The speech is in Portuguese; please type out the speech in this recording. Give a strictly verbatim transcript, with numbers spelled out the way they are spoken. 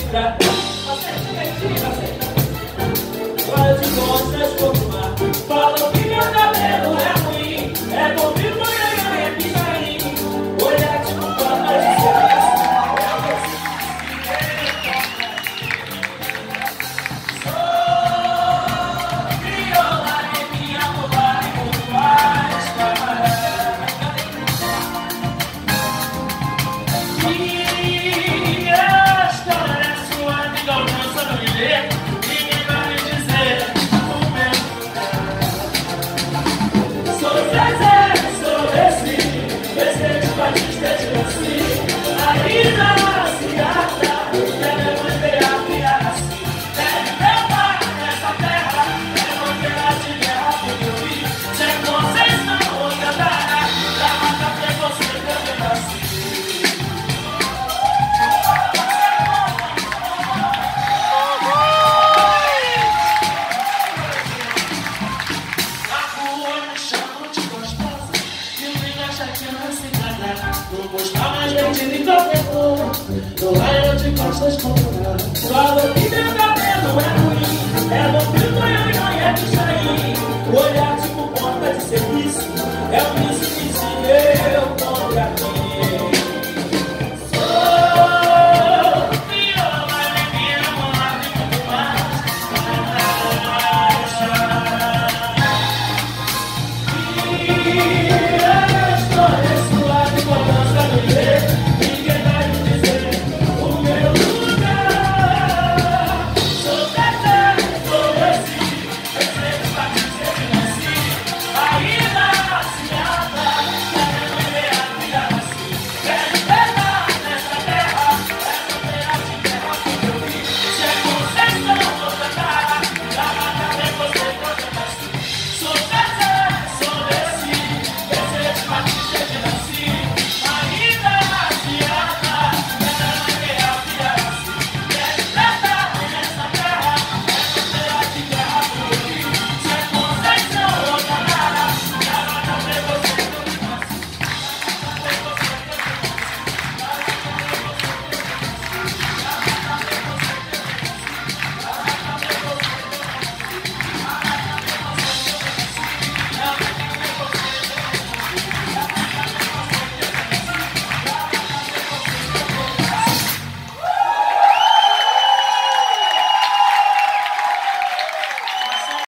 pra aceita, mentira, aceita. Olha de costas pro mar. Falam que meu cabelo é ruim. É bom vir no ganha, é pichain. Olha tipo porta de serviço. Sou crioula e minha bobagem muito mais camarada. E a história é sua amiga, alcança no bilhete. Ninguém vai me dizer o meu lugar. Sou Zezé, sou esse, esse de Batista de Nancy. Ainda se gata, deve manter a criança. Deve levar nessa terra, deve manter a de guerra por eu vi. Se vocês não encantará, pra matar preconceito eu nasci. Não gostar mais gente de qualquer cor. Não é eu de costas com nada. Fala que meu cabelo é ruim. É bom que o tonho e é pichain. Olhar tipo porta de serviço. É o